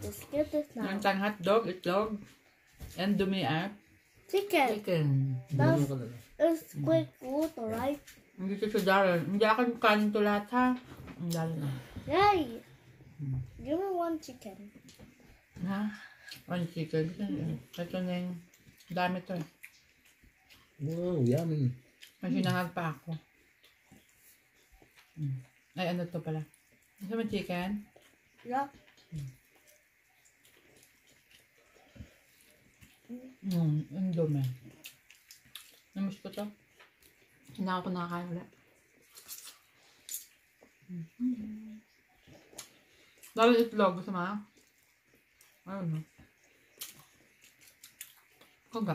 Let's get this now. Yung tang hotdog, itlog, and dumiat. Chicken. That's it's quick food, alright? Hindi ko sa Darren. Hindi ako kanin to lahat ha. Ang dali na. Yay! Give me one chicken. Ha? One chicken. Ito na yung dami to eh. Wow, yummy. May sinangag pa ako. Ay, ano to pala? Ano ba chicken? Yeah. Ang dumi. Namiss ko to. Hindi ako nakakain ulit. Lalo itlog. Gusto mo? Ayun. Kuga.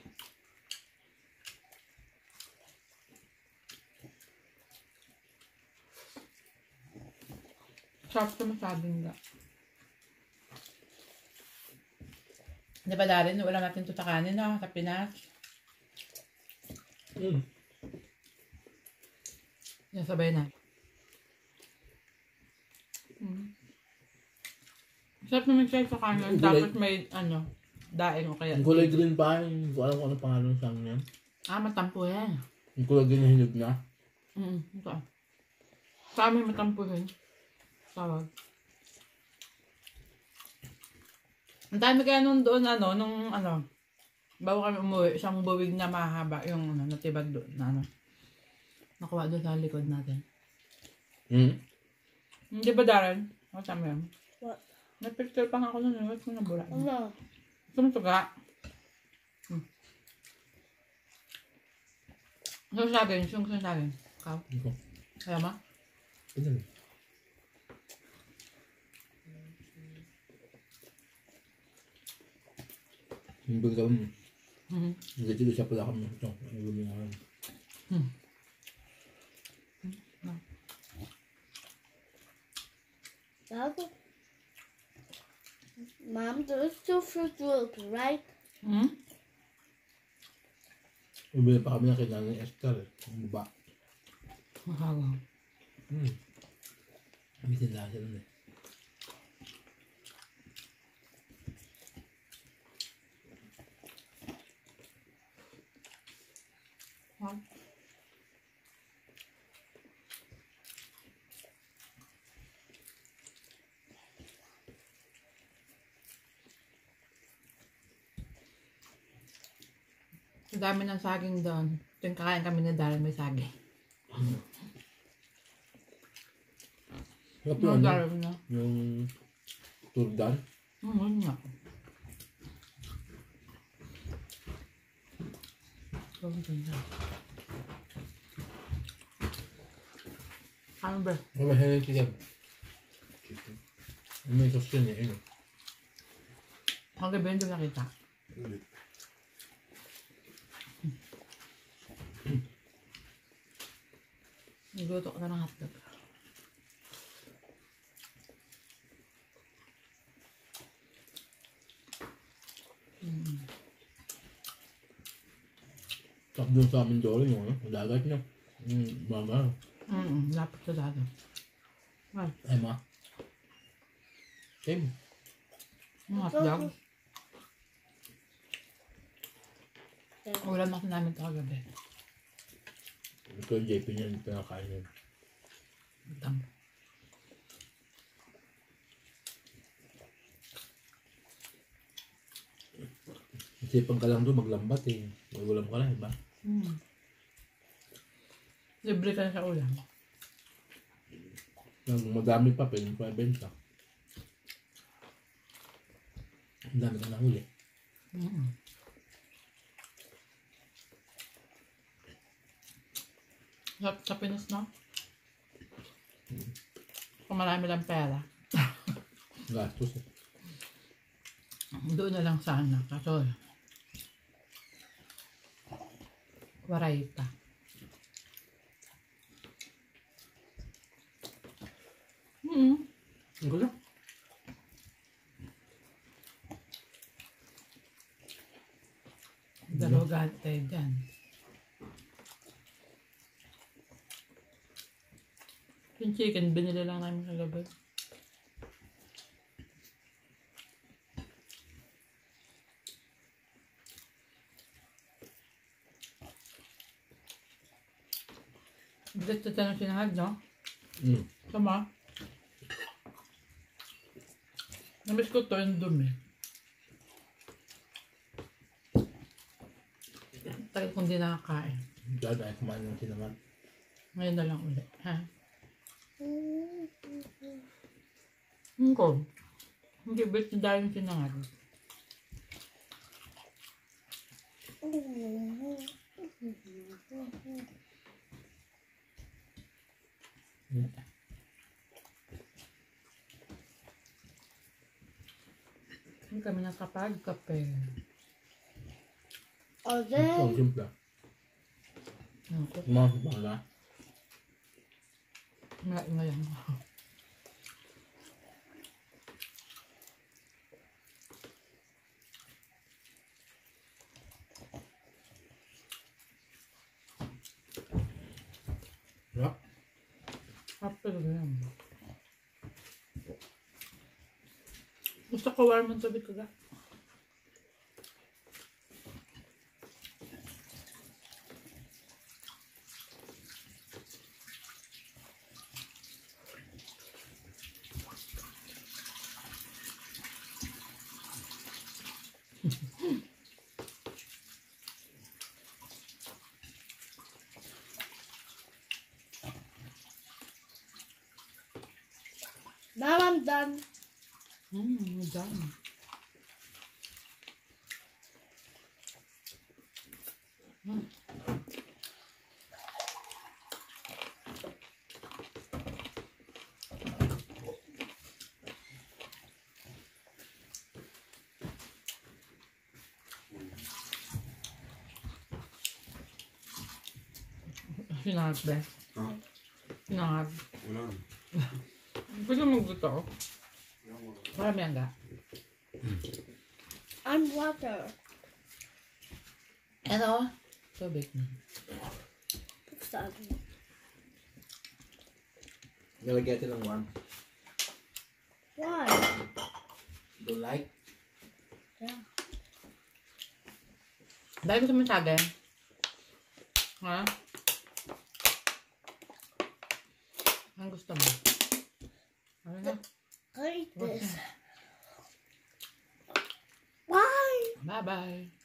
Sarap ito masyadong nga. Di ba Darin? Wala natin ito sa kanin, no? Sa Pinas. Yan, sabay na. Sarap naman siya sa kanin. Tapos may, ano, daing o kaya. Ang kulay green pa. Hindi ko alam kung ano pangalan sa amin yan. Ah, matampo yan. Ang kulay green na hinog na. Ito. Sa amin matampo yan. Tawag. Ang dami kaya nung doon, ano, nung, ano, bago kami umuwi, isang buwig na mahaba, yung, ano, natibag doon, na, ano, nakuha doon sa likod natin. Hindi ba, Darren? Ano tama yan? What? May picture pa nga ako nun, wait mo na bula. No. Sumutuga. Saan sa akin? Saan sa akin? Ikaw? Ito. Kaya ma? Ito. Yung bigla mo. Nagkatilo siya pala kami. Ito. Ang gumi nga kami. Mom, there's two fruit groups, right? Bumili pa kami ng kailangan ng Esther. Ang baba. Mahawa. Kami tindahan sila na eh. Ang dami ng saging doon. Ito yung kakain kami na Darren, may saging. Sarap Yung yung ano? Darren na. Yung turdan. Yun nga. Ano ba? Ano ba yung chicken? Chicken. Ano may sauce yun eh. Ano? Ang gabi hindi ko nakita. Nagluto ko na ng hotdog. Tapos doon sa amin doon yung ano, dagat niya. Mama. Lapit sa dagat. Ay, Ay ma. Same. yung hotdog. Ulam ako namin ito kagabi. Ito yung JP niya yung pinakain yun. Utang. Isipan ka lang doon maglambat eh. Magulam ka lang, iba? Libre ka na sa ulam. Kung madami pa, pwede pa ibenta. Ang dami ka nahuli. Sa Pinas, no? Kung marami lang pera. Gastos eh. Doon na lang sana. Kaso, waray pa. Ang gulo. Dalugan tayo dyan. Yung chicken, binili lang namin kagabi. Dito tayo sinahag, no? Mm. Sama. Namiss ko to yung dumi. Tagal kong di nakakain. Dahil ay kumain ng sinangag. Ngayon na lang ulit. Ha? Ko. Hindi bet na dahil yung sinangag. Hindi kami nakapag-kape. O Ito, then, simple. Ako, Mga bala. ngayon. Sarap. Apple yan. Gusto ko warm ang sabi ko ga. now I'm done. Done. Sinahag ba? Ha? Sinahag. Wala na. Pwede magluto ako. Marami ang ga. I'm water. Ano? Tubig na. Buksan. Nalagyan natin ng warm. Why? Don't like? Yeah. Dahil gusto mo tagay? Ha? Ang gusto mo? Ano na? I eat this. Why? Bye-bye.